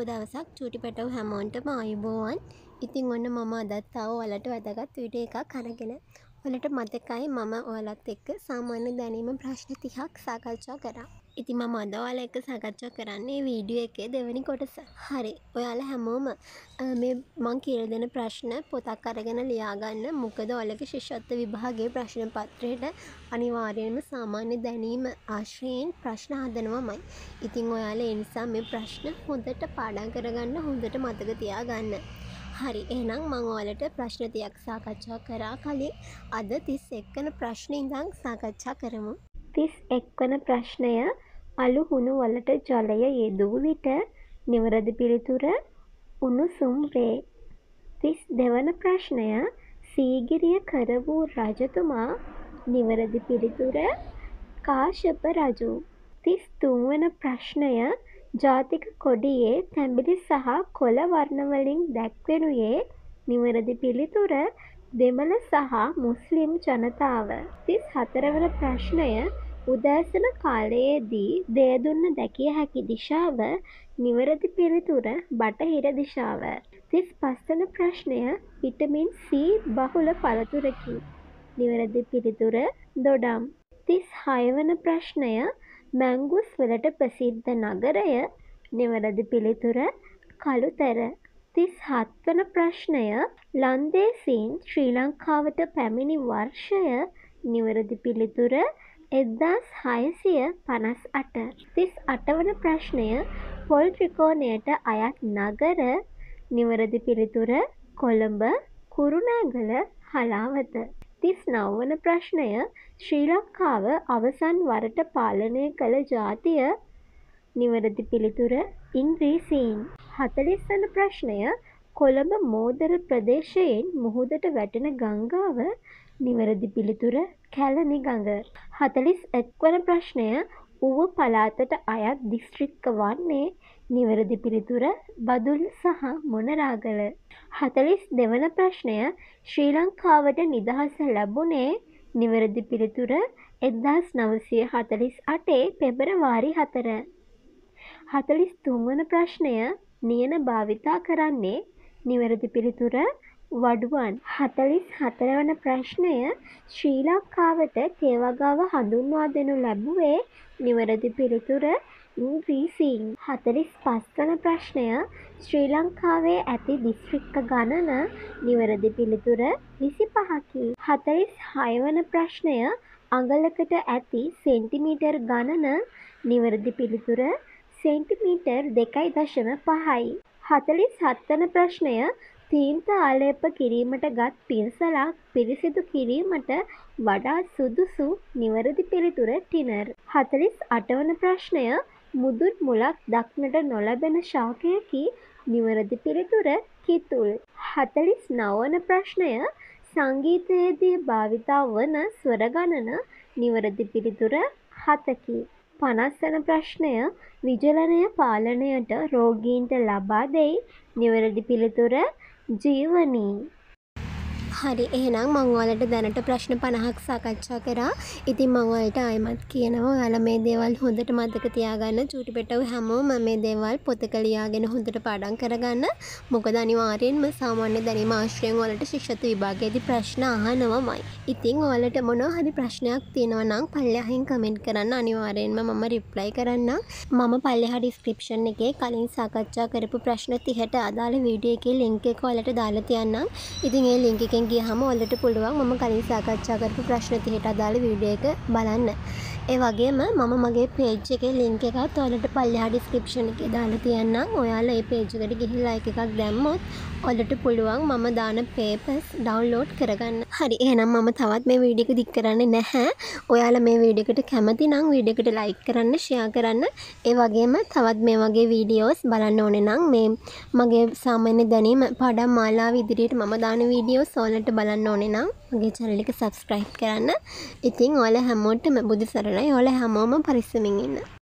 සුබ දවසක් චූටි පැටව් හැමෝන්ටම ආයුබෝවන්. ඉතින් ඔන්න මම අදත් තව ඔයාලට වැදගත් වීඩියෝ එකක් අරගෙන. ඔයාලට මතකයි මම ඔයාලත් එක්ක සාමාන්‍ය දැනීම ප්‍රශ්න 30ක් සාකච්ඡා කරා. ඉතින් මම අද ඔයාලා එක්ක සාකච්ඡා කරන්නේ වීඩියෝ එකේ දෙවෙනි කොටස. හරි. ඔයාලා හැමෝම මේ මං කියලා දෙන ප්‍රශ්න පොතක් අරගෙන ලියා ගන්න. මොකද ඔයාලගේ ශිෂ්‍යත්ව විභාගයේ ප්‍රශ්න පත්‍රයට අනිවාර්යයෙන්ම සාමාන්‍ය දැනීම ආශ්‍රයෙන් ප්‍රශ්න හදනවමයි. ඉතින් ඔයාලා ඒ නිසා මේ ප්‍රශ්න හොඳට පාඩම් කරගන්න, හොඳට මතක තියාගන්න. හරි. එහෙනම් මම ඔයාලට ප්‍රශ්න 30ක් සාකච්ඡා කරා කලින් අද 31 වෙනි ප්‍රශ්නේ ඉඳන් සාකච්ඡා කරමු. 31 වන ප්‍රශ්නය අලු හුණු වලට ජලය යෙදූ විට නිවැරදි පිළිතුර උණුසුම් වේ. 32 වන ප්‍රශ්නය සීගිරිය කර වූ රජතුමා නිවැරදි පිළිතුර කාශ්‍යප රජු. 33 වන ප්‍රශ්නය ජාතික කොඩියේ තැඹිලි සහ කොළ වර්ණ වලින් දැක්වෙනුයේ නිවැරදි පිළිතුර දෙමළ සහ මුස්ලිම් ජනතාව. 34 වන ප්‍රශ්නය උදෑසන කාලයේදී දෙයදුන්න දැකිය හැකි දිශාව නිවැරදි පිළිතුර බටහිර දිශාව. 35 වන ප්‍රශ්නය විටමින් C බහුල පළතුරකි. නිවැරදි පිළිතුර දොඩම්. 36 වන ප්‍රශ්නය මැංගුස් වලට ප්‍රසිද්ධ නගරය නිවැරදි පිළිතුර කළුතර. 37 වන ප්‍රශ්නය ලන්දේසීන් ශ්‍රී ලංකාවට පැමිණි වර්ෂය නිවැරදි පිළිතුර 1658. 38 වන ප්‍රශ්නය පොල් ත්‍රිකෝණයට අයත් නගර නිවැරදි පිළිතුර කොළඹ, කුරුණෑගල, හලාවත. 39 වන ප්‍රශ්නය ශ්‍රී ලංකාව අවසන් වරට පාලනය කළ ජාතිය නිවැරදි පිළිතුර ඉංග්‍රීසීන්. 40 වන ප්‍රශ්නය කොළඹ මෝදර ප්‍රදේශයෙන් මුහුදට වැටෙන ගංගාව නිවැරදි පිළිතුර කැලණි ගඟ. 41 වන ප්‍රශ්නය ඌව පළාතට අයත් දිස්ත්‍රික්ක වන්නේ නිවැරදි පිළිතුර බදුල්ල සහ මොනරාගල. 42 වන ප්‍රශ්නය ශ්‍රී ලංකාවට නිදහස ලැබුණේ නිවැරදි පිළිතුර 1948 පෙබරවාරි 4. 43 වන ප්‍රශ්නය නියන භාවිතා කරන්නේ නිවැරදි පිළිතුර වඩුවන්. 44 වන ප්‍රශ්නය ශ්‍රී ලංකාවට තේවගාව හඳුන්වා දෙනු ලැබුවේ නිවැරදි පිළිතුර ඉංග්‍රීසීන්. 45 වන ප්‍රශ්නය ශ්‍රී ලංකාවේ ඇති දිස්ත්‍රික්ක ගණන නිවැරදි පිළිතුර 25කි. 46 වන ප්‍රශ්නය අඟලකට ඇති සෙන්ටිමීටර් ගණන නිවැරදි පිළිතුර සෙන්ටිමීටර් 2.5යි. 47 වන ප්‍රශ්නය තීන්ත ආලේප කිරීමට ගත් පින්සලක් පිරිසිදු කිරීමට වඩා සුදුසු නිවැරදි පිළිතුර ටිනර්. 48 වන ප්‍රශ්නය මුදුන් මුලක් දක්නට නොලැබෙන ශාකයකි නිවැරදි පිළිතුර කිතුල්. 49 වන ප්‍රශ්නය සංගීතයේදී භාවිතා වන ස්වර ගණන නිවැරදි පිළිතුර 7කි. 50 වන ප්‍රශ්නය විජලනය පාලනයට රෝගීන්ට ලබා දෙයි නිවැරදි පිළිතුර ජීවනී. හරි. එහෙනම් මම ඔයාලට දැනට ප්‍රශ්න 50ක් සාකච්ඡා කරා. ඉතින් මම ඔයාලට ආයෙමත් කියනවා ඔයාලා මේ දේවල් හොඳට මතක තියාගන්න. චූටි පැටව් හැමෝම මේ දේවල් පොතක ලියාගෙන හොඳට පාඩම් කරගන්න. මොකද අනිවාර්යෙන්ම සාමාන්‍ය දැනීම ආශ්‍රයෙන් ඔයාලට ශිෂ්‍යත්ව විභාගයේදී ප්‍රශ්න අහනවමයි. ඉතින් ඔයාලට මොනවා හරි ප්‍රශ්නයක් තියෙනවා නම් පල්ලෙහායින් කමෙන්ට් කරන්න. අනිවාර්යෙන්ම මම රිප්ලයි කරන්නම්. මම පල්ලෙහා ඩිස්ක්‍රිප්ෂන් එකේ කලින් සාකච්ඡා කරපු ප්‍රශ්න 30ට අදාළ වීඩියෝ එකේ ලින්ක් එක ඔයාලට දාලා තියන්නම්. ඉතින් ඒ ලින්ක් එකෙන් ගියහම ඔයාලට පුළුවන් මම කලින් සාකච්ඡා කරපු ප්‍රශ්න 30ට අදාළ වීඩියෝ එක බලන්න. ඒ වගේම මම මගේ පේජ් එකේ ලින්ක් එකත් ඔයාලට පල්ලෙහා ඩිස්ක්‍රිප්ෂන් එකේ දාලා තියන්නම්. ඔයාලා මේ පේජ් එකට ගිහිල්ලා එකක් දැම්මොත් ඔයාලට පුළුවන් මම දාන පේපර්ස් ඩවුන්ලෝඩ් කරගන්න. හරි. එහෙනම් මම තවත් මේ වීඩියෝ එක දික් කරන්නේ නැහැ. ඔයාලා මේ වීඩියෝ එකට කැමති නම් වීඩියෝ එකට ලයික් කරන්න, ෂෙයා කරන්න. ඒ වගේම තවත් මේ වගේ වීඩියෝස් බලන්න ඕනේ නම් මේ මගේ සාමාන්‍ය දැනීම පාඩම් මාලාව ඉදිරියට මම දාන වීඩියෝස් ඔයාලට බලන්න ඕනේ නම් මගේ channel එක subscribe කරන්න. ඉතින් ඔයාලා හැමෝටම බුදු සරණයි. ඔයාලා හැමෝම පරිස්සමින් ඉන්න.